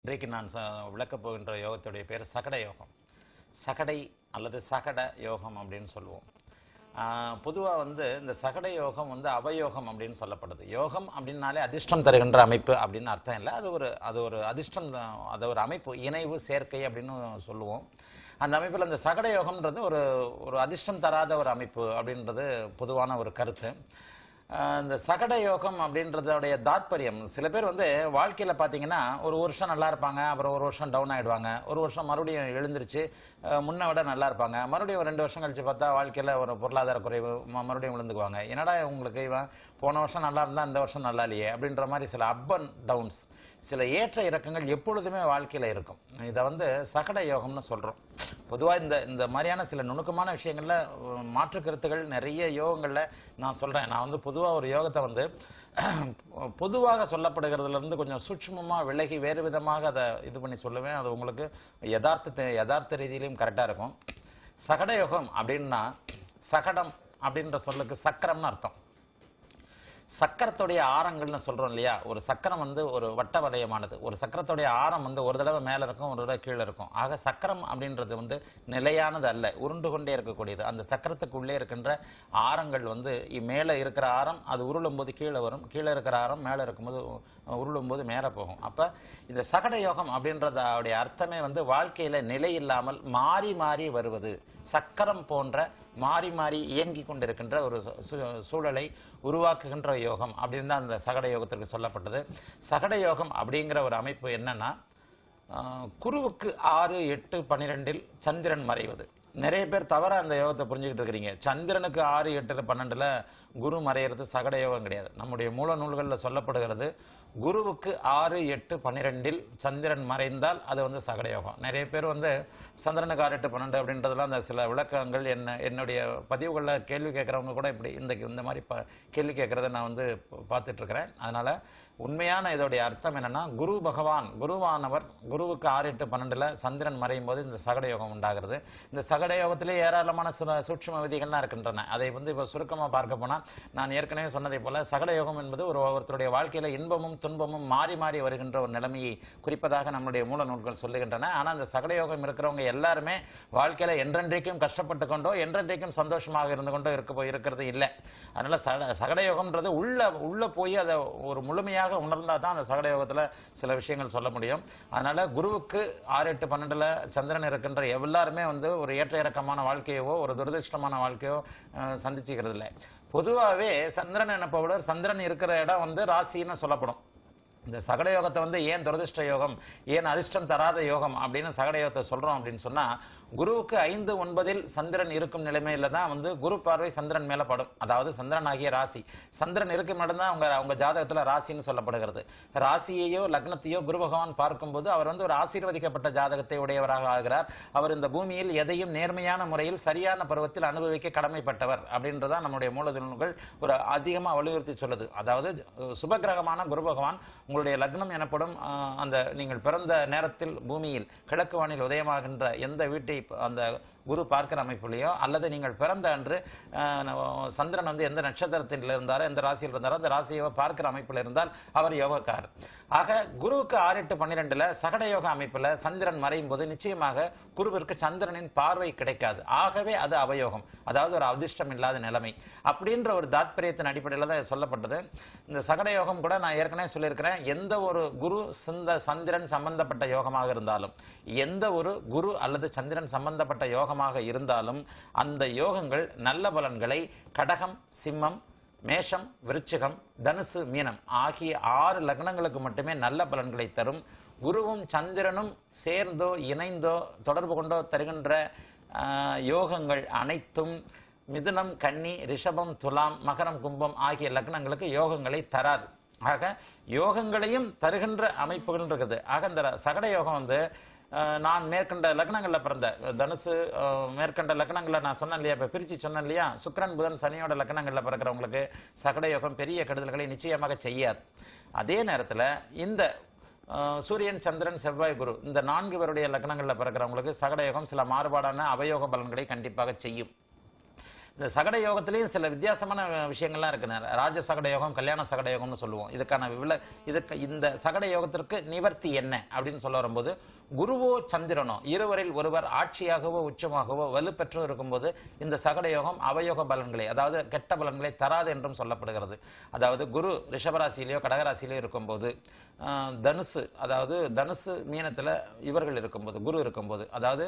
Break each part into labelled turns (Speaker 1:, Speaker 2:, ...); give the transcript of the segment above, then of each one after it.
Speaker 1: இன்றைக்கு நான் விளக்கப் போகின்ற யோகத்துடைய பேர் சகட யோகம். சகடை அல்லது சகட யோகம் அப்படின்னு சொல்லுவோம். பொதுவாக இந்த சகட யோகம் அவயோகம் அப்படின்னு சொல்லப்படுது. யோகம் அப்படின்னாலே அதிர்ஷ்டம் தருகின்ற அமைப்பு அப்படின்னு அர்த்தம் இல்லை. அது ஒரு அதிர்ஷ்டம், அது ஒரு அமைப்பு, இணைவு, சேர்க்கை அப்படின்னு சொல்லுவோம். அந்த அமைப்பில் அந்த சகட யோகம்ன்றது ஒரு அதிர்ஷ்டம் தராத ஒரு அமைப்பு அப்படின்றது பொதுவான ஒரு கருத்து. இந்த சகட யோகம் அப்படின்றதோடைய தாத்பரியம், சில பேர் வாழ்க்கையில் பார்த்தீங்கன்னா ஒரு வருஷம் நல்லா இருப்பாங்க, அப்புறம் ஒரு வருஷம் டவுன் ஆகிடுவாங்க, ஒரு வருஷம் மறுபடியும் எழுந்திருச்சு முன்ன விட நல்லா இருப்பாங்க, மறுபடியும் ஒரு 2 வருஷம் கழிச்சு பார்த்தா வாழ்க்கையில் ஒரு பொருளாதார குறைவு, மறுபடியும் விழுந்துக்குவாங்க. என்னடா உங்களுக்கு இவன் போன வருஷம் நல்லா இருந்தால் இந்த வருஷம் நல்லா இல்லையே அப்படின்ற மாதிரி சில அப் அண்ட் டவுன்ஸ், சில ஏற்ற இறக்கங்கள் எப்பொழுதுமே வாழ்க்கையில் இருக்கும். இதை சகட யோகம்னு சொல்கிறோம். பொதுவாக இந்த மாதிரியான சில நுணுக்கமான விஷயங்களில் மாற்று கருத்துக்கள் நிறைய யோகங்களில் நான் சொல்கிறேன். நான் பொதுவாக ஒரு யோகத்தை பொதுவாக சொல்லப்படுகிறதுலேருந்து கொஞ்சம் சூட்சுமமாக விலகி வேறு விதமாக அதை இது பண்ணி சொல்லுவேன். அது உங்களுக்கு யதார்த்த ரீதியிலையும் கரெக்டாக இருக்கும். சகட யோகம் அப்படின்னா, சகடம் அப்படின்ற சொல்லுக்கு சக்கரம்னு அர்த்தம். சக்கரத்துடைய ஆரங்கள்னு சொல்றோம் இல்லையா? ஒரு சக்கரம் ஒரு வட்ட வளையமானது. ஒரு சக்கரத்துடைய ஆரம் ஒரு தடவை மேல இருக்கும், ஒரு தடவை கீழே இருக்கும். ஆக சக்கரம் அப்படின்றது நிலையானது அல்ல, உருண்டு கொண்டே இருக்கக்கூடியது. அந்த சக்கரத்துக்கு உள்ளே இருக்கின்ற ஆரங்கள் மேலே இருக்கிற ஆரம் அது உருளும் போது கீழே வரும், கீழே இருக்கிற ஆரம் மேலே இருக்கும்போது உருளும் போது மேலே போகும். அப்ப இந்த சகட யோகம் அப்படின்றதோடைய அர்த்தமே வாழ்க்கையில நிலை இல்லாமல் மாறி மாறி வருவது, சக்கரம் போன்ற மாறி மாறி இயங்கி கொண்டிருக்கின்ற ஒரு சூழலை உருவாக்குகின்ற யோகம் அப்படின்னு தான் அந்த சகட யோகத்திற்கு சொல்லப்பட்டது. சகட யோகம் அப்படிங்கிற ஒரு அமைப்பு என்னன்னா, குருவுக்கு 6, 8, 12 சந்திரன் மறைவது. நிறைய பேர் தவற அந்த யோகத்தை புரிஞ்சுக்கிட்டு இருக்கிறீங்க. சந்திரனுக்கு 6, 8, 12 குரு மறையிறது சகட யோகம் கிடையாது. நம்முடைய மூல நூல்களில் சொல்லப்படுகிறது, குருவுக்கு 6, 8, 12 சந்திரன் மறைந்தால் அது சகட யோகம். நிறைய பேர் சந்திரனுக்கு 6, 8, 12 அப்படின்றதுலாம் அந்த சில விளக்கங்கள் என்னுடைய பதிவுகளில் கேள்வி கேட்குறவங்க கூட இப்படி இந்த மாதிரி கேள்வி கேட்குறத நான் பார்த்துட்டு இருக்கிறேன். அதனால உண்மையான இதோடைய அர்த்தம் என்னன்னா, குரு பகவான், குருவானவர் குருவுக்கு 6, 8, 12 சந்திரன் மறையும் போது இந்த சகட யோகம் உண்டாகிறது. இந்த சகட யோகத்திலே ஏராளமான சூட்சும விதிகள்லாம் இருக்கின்றன. அதை இப்போ சுருக்கமாக பார்க்க போனால், நான் ஏற்கனவே சொன்னதை போல சகட யோகம் என்பது ஒருத்தருடைய வாழ்க்கையில இன்பமும் துன்பமும் மாறி மாறி வருகின்ற ஒரு நிலைமையை குறிப்பதாக நம்முடைய மூல நூல்கள் சொல்லுகின்றன. ஆனால் அந்த சகட யோகம் இருக்கிறவங்க எல்லாருமே வாழ்க்கையில என்றென்றைக்கும் கஷ்டப்பட்டு கொண்டோ என்றென்றைக்கும் சந்தோஷமாக இருந்து கொண்டோ இருக்கிறது இல்லை. அதனால சகட யோகம்ன்றது உள்ள போய் அதை ஒரு முழுமையாக உணர்ந்தா தான் அந்த சகட யோகத்துல சில விஷயங்கள் சொல்ல முடியும். அதனால குருவுக்கு 6, 8, 12 சந்திரன் இருக்கின்ற எல்லாருமே ஒரு ஏற்ற இறக்கமான வாழ்க்கையோ ஒரு துரதிருஷ்டமான வாழ்க்கையோ சந்திச்சுக்கிறது இல்லை. பொதுவாகவே சந்திரன் எனப்படுவர், சந்திரன் இருக்கிற இடம் ராசின்னு சொல்லப்படும். இந்த சகட யோகத்தை ஏன் துரதிருஷ்ட யோகம், ஏன் அதிர்ஷ்டம் தராத யோகம் அப்படின்னு சகட யோகத்தை சொல்றோம் அப்படின்னு சொன்னா, குருவுக்கு 5, 9 சந்திரன் இருக்கும் நிலைமையில தான் குரு பார்வை சந்திரன் மேல படும். அதாவது சந்திரன் ஆகிய ராசி, சந்திரன் இருக்கும் இடம் தான் அவங்க ஜாதகத்துல ராசின்னு சொல்லப்படுகிறது. ராசியையோ லக்னத்தையோ குரு பகவான் பார்க்கும்போது அவர் ஒரு ஆசீர்வதிக்கப்பட்ட ஜாதகத்தை உடையவராக ஆகிறார். அவர் இந்த பூமியில் எதையும் நேர்மையான முறையில் சரியான பருவத்தில் அனுபவிக்க கடமைப்பட்டவர் அப்படின்றதான் நம்முடைய மூலநூல்கள் அதிகமா வலியுறுத்தி சொல்லுது. அதாவது சுபகிரகமான குரு பகவான் உங்களுடைய லக்னம் எனப்படும் அந்த நீங்கள் பிறந்த நேரத்தில் பூமியில் கிழக்கு வானில் உதயமாகின்ற எந்த வீட்டை அந்த குரு பார்க்கிற அமைப்புலையோ, அல்லது நீங்கள் பிறந்த அன்று சந்திரன் எந்த நட்சத்திரத்தில் இருந்தாரோ, எந்த ராசியில் இருந்தாரோ அந்த ராசியை பார்க்கிற அமைப்பில் இருந்தால் அவர் யோகக்காரர். ஆக குருவுக்கு 6, 8, 12 சகட யோக அமைப்புல சந்திரன் மறையும் போது நிச்சயமாக குருவிற்கு சந்திரனின் பார்வை கிடைக்காது. ஆகவே அது அவயோகம், அதாவது ஒரு அதிர்ஷ்டம் இல்லாத நிலைமை அப்படின்ற ஒரு தாத்பரியத்தின் அடிப்படையில் தான் சொல்லப்பட்டது. இந்த சகட யோகம் கூட நான் ஏற்கனவே சொல்லியிருக்கிறேன், எந்த ஒரு குரு சந்திரன் சம்பந்தப்பட்ட யோகமாக இருந்தாலும், எந்த ஒரு குரு அல்லது சந்திரன் சம்பந்தப்பட்ட யோகமாக இருந்தாலும் அந்த யோகங்கள் நல்ல பலன்களை கடகம், சிம்மம், மேஷம், விருச்சிகம், தனுசு, மீனம் ஆகிய 6 லக்னங்களுக்கு மட்டுமே நல்ல பலன்களை தரும். குருவும் சந்திரனும் சேர்ந்தோ இணைந்தோ தொடர்பு கொண்டோ தருகின்ற யோகங்கள் அனைத்தும் மிதுனம், கன்னி, ரிஷபம், துலாம், மகரம், கும்பம் ஆகிய லக்னங்களுக்கு யோகங்களை தராது. ஆக யோகங்களையும் தருகின்ற அமைப்புகள் இருக்குது. ஆக இந்த சகட யோகம் நான் மேற்கண்ட லக்னங்களில் பிறந்த தனுசு மேற்கண்ட லக்னங்களில் நான் சொன்னேன் இல்லையா, இப்போ பிரித்து சொன்னேன் இல்லையா, சுக்கிரன், புதன், சனியோட லக்னங்களில் பிறக்கிறவங்களுக்கு சகட யோகம் பெரிய கெடுதல்களை நிச்சயமாக செய்யாது. அதே நேரத்தில் இந்த சூரியன், சந்திரன், செவ்வாய், குரு இந்த 4 பேருடைய லக்னங்களில் பிறக்கிறவங்களுக்கு சகட யோகம் சில மாறுபாடான அவயோக பலன்களை கண்டிப்பாக செய்யும். இந்த சகட யோகத்திலேயும் சில வித்தியாசமான விஷயங்கள்லாம் இருக்கு. ராஜ சகட யோகம், கல்யாண சகட யோகம்னு சொல்லுவோம். இதுக்கு இந்த சகட யோகத்திற்கு நிவர்த்தி என்ன அப்படின்னு சொல்ல வரும்போது, குருவோ சந்திரனோ இருவரில் ஒருவர் ஆட்சியாகவோ உச்சமாகவோ வலுப்பெற்றோ இருக்கும்போது இந்த சகட யோகம் அவயோக பலன்களை, அதாவது கெட்ட பலன்களை தராது என்றும் சொல்லப்படுகிறது. அதாவது குரு ரிஷபராசியிலேயோ கடகராசியிலேயோ இருக்கும்போது, தனுசு, அதாவது தனுசு மீனத்துல இவர்கள் இருக்கும்போது, குரு இருக்கும்போது, அதாவது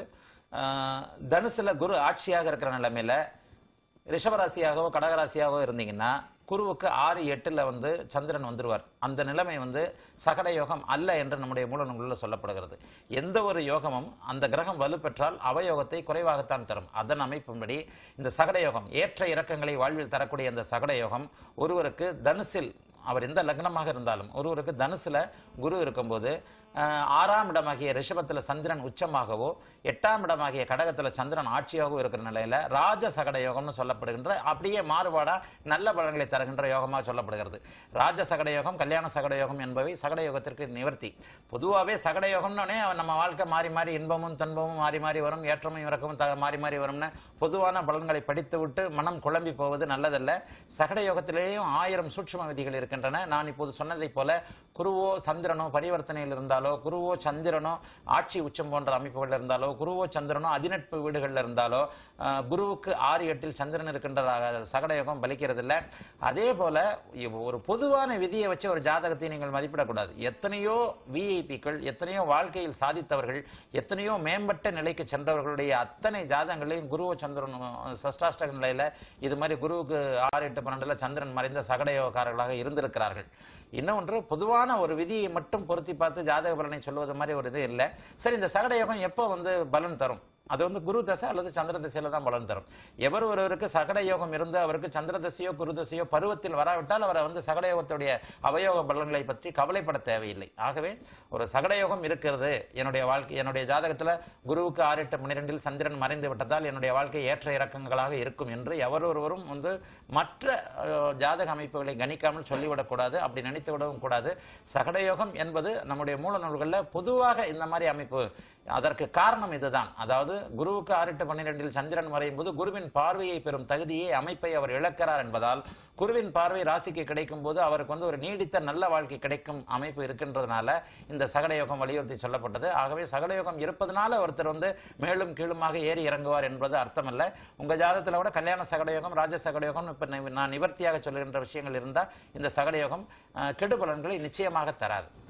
Speaker 1: தனுசுல குரு ஆட்சியாக இருக்கிற நிலைமையில ரிஷபராசியாகவோ கடகராசியாகவோ இருந்தீங்கன்னா குருவுக்கு 6, 8ல வந்து சந்திரன் வந்துருவார். அந்த நிலைமை வந்து சகட யோகம் அல்ல என்று நம்முடைய மூல நூல்களில் சொல்லப்படுகிறது. எந்த ஒரு யோகமும் அந்த கிரகம் வலுப்பெற்றால் அவயோகத்தை குறைவாகத்தான் தரும். அதன் அமைப்பின்படி இந்த சகட யோகம், ஏற்ற இறக்கங்களை வாழ்வில் தரக்கூடிய இந்த சகட யோகம் ஒருவருக்கு தனுசில், அவர் எந்த லக்னமாக இருந்தாலும் ஒருவருக்கு தனுசுல குரு இருக்கும்போது 6ஆம் இடமாகிய ரிஷபத்துல சந்திரன் உச்சமாகவோ 8ஆம் இடமாகிய கடகத்துல சந்திரன் ஆட்சியாகவோ இருக்கிற நிலையில ராஜ சகட யோகம்னு சொல்லப்படுகின்ற, அப்படியே மாறுபாடா நல்ல பலன்களை தருகின்ற யோகமாக சொல்லப்படுகிறது. ராஜ சகட யோகம், கல்யாண சகட யோகம் என்பவை சகட யோகத்திற்கு நிவர்த்தி. பொதுவாகவே சகட யோகம்னே நம்ம வாழ்க்கை மாறி மாறி இன்பமும் துன்பமும் மாறி மாறி வரும், ஏற்றமும் இறக்கமும் மாறி மாறி வரும்னு பொதுவான பலன்களை படித்து விட்டு மனம் குழம்பி போவது நல்லதல்ல. சகட யோகத்திலேயும் 1000 சூட்சும விதிகள் இருக்கின்றன. நான் இப்போது சொன்னதை போல குருவோ சந்திரனோ பரிவர்த்தனையில் இருந்தாலோ, குருவோ சந்திரனோ ஆட்சி உச்சம் போன்ற அமைப்புகள் இருந்தாலோ, குருவோ சந்திரனோ அதிநட்பு வீடுகளில் இருந்தாலோ, குருவுக்கு 6, 8ல் சந்திரன் இருக்கின்ற சகட யோகம் பலிக்கிறது இல்லை. அதே போல ஒரு பொதுவான விதியை வச்சு ஒரு ஜாதகத்தை நீங்கள் மதிப்பிடக்கூடாது. எத்தனையோ விஐபிக்கள், எத்தனையோ வாழ்க்கையில் சாதித்தவர்கள், எத்தனையோ மேம்பட்ட நிலைக்கு சென்றவர்களுடைய அத்தனை ஜாதகங்களையும் குருவோ சந்திரன் சஷ்டாஷ்டக நிலையில இது மாதிரி குருவுக்கு 6, 8, 12ல சந்திரன் மறைந்த சகட யோகக்காரர்களாக இருந்திருக்கிறார்கள். இன்னொன்று, பொதுவான ஒரு விதியை மட்டும் பொருத்தி பார்த்து ஜாதக பலனை சொல்வது மாதிரி ஒரு இது இல்லை. சரி, இந்த சகட யோகம் எப்போ வந்து பலன் தரும்? அது வந்து குரு தசை அல்லது சந்திர தசையில தான் பலன் தரும். எவர் ஒருவருக்கு சகட யோகம் இருந்து அவருக்கு சந்திர தசையோ குரு தசையோ பருவத்தில் வராவிட்டால் அவரை வந்து சகட யோகத்துடைய அவயோக பலன்களை பற்றி கவலைப்பட தேவையில்லை. ஆகவே ஒரு சகட யோகம் இருக்கிறது, என்னுடைய வாழ்க்கை, என்னுடைய ஜாதகத்துல குருவுக்கு 6, 8, 12ல் சந்திரன் மறைந்து விட்டதால் என்னுடைய வாழ்க்கை ஏற்ற இறக்கங்களாக இருக்கும் என்று எவர் ஒருவரும் வந்து மற்ற ஜாதக அமைப்புகளை கணிக்காமல் சொல்லிவிடக்கூடாது, அப்படி நினைத்து விடவும் கூடாது. சகட யோகம் என்பது நம்முடைய மூல நூல்களில் பொதுவாக இந்த மாதிரி அமைப்பு. அதற்கு காரணம் இதுதான். அதாவது குருவுக்கு 6, 8, 12ல் சந்திரன் மறையும் போது குருவின் பார்வையை பெறும் தகுதியை, அமைப்பை அவர் இழக்கிறார் என்பதால், குருவின் பார்வை ராசிக்கு கிடைக்கும் போது அவருக்கு வந்து ஒரு நீடித்த நல்ல வாழ்க்கை கிடைக்கும் அமைப்பு இருக்கின்றதுனால இந்த சகட யோகம் வலியுறுத்தி சொல்லப்பட்டது. ஆகவே சகட யோகம் இருப்பதனால ஒருத்தர் வந்து மேலும் கீழுமாக ஏறி இறங்குவார் என்பது அர்த்தமல்ல. உங்க ஜாதகத்துல கூட கல்யாண சகட யோகம், ராஜ சகட யோகம் இப்ப நான் நிவர்த்தியாக சொல்லுகின்ற விஷயங்கள் இருந்தால் இந்த சகட யோகம் கெடு பலன்களை நிச்சயமாக தராது.